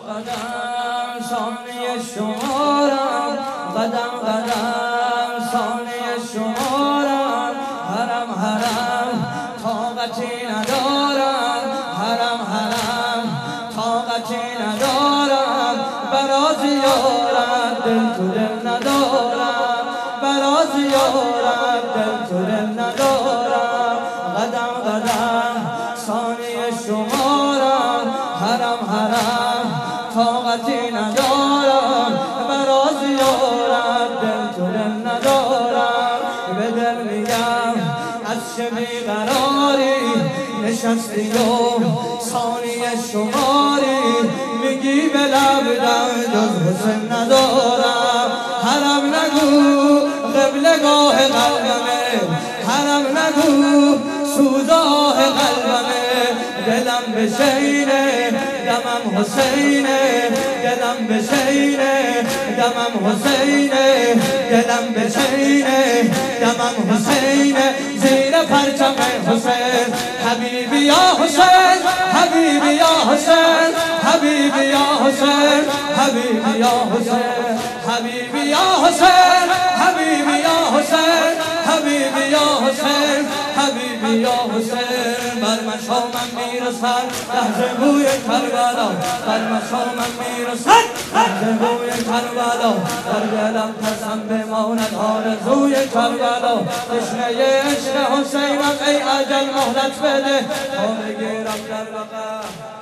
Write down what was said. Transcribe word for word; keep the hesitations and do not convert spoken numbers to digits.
قدم ثانیه شمارم، قدم قدم ثانیه شمارم، حرم حرم طاقتی ندارم، حرم حرم طاقتی ندارم، برا زیارت دل تو دل ندارم، برا زیارت دل تو دل ندارم. قدم قدم ثانیه شمارم، حرم حرم طاقتی ندارم، برا زیارت دل تو دل ندارم. به دل میگم از چه بیقراری نشستی و ثانیه شماری، میگی به لب دم جز حسین ندارم. حرم نگو قبلگاه قلبمه، حرم نگو سوزاه قلبمه، دلم به شینه دمم حسینه، دلم به شینه دمم حسینه، دلم به شینه دمم حسینه. زیر پرچم حسین حبیبی یا حسین، حبیبی یا حسین، حبیبی یا حسین، حبیبی یا حسین، حبیبی یا حسین، حبیبی یا حسین، حبیبی یا حسین، حبیبی یا حسین. بر مشا من میرسد لحظه بوی کربلا، بر مشا من میرسد لحظه بوی کربلا، در دلم قسم بماند آرزوی کربلا. تشنه عشق حسینم ای اجل مهلت بده تا بگیرم در بقا.